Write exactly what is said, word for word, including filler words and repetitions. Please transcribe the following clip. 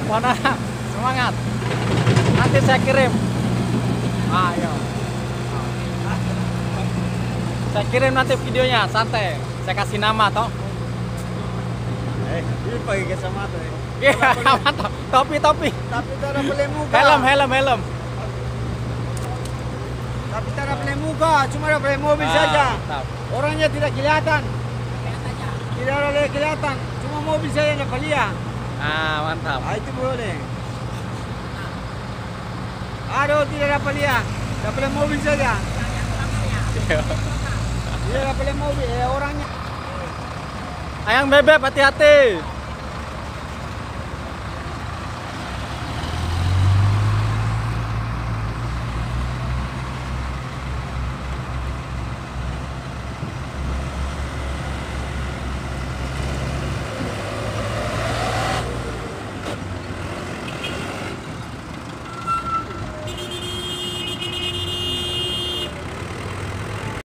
Mohon maaf. Semangat. Nanti saya kirim. Ayo. Saya kirim nanti videonya, santai. Saya kasih nama toh. Eh, ini pakai kacamata ya. Iya, mantap. Topi, topi. Tapi tidak boleh muka. Helm, helm, helm. Tapi tidak boleh muka, cuma boleh mobil Ah, saja. mantap. Orangnya tidak kelihatan. Tidak boleh kelihatan, cuma mobil saja yang dapat lihat. Ah, mantap. Ah, itu boleh. Aduh, tidak dapat lihat. Dapat boleh mobil saja. Tidak dapat boleh mobil, eh, orangnya. Ayang bebek, hati-hati.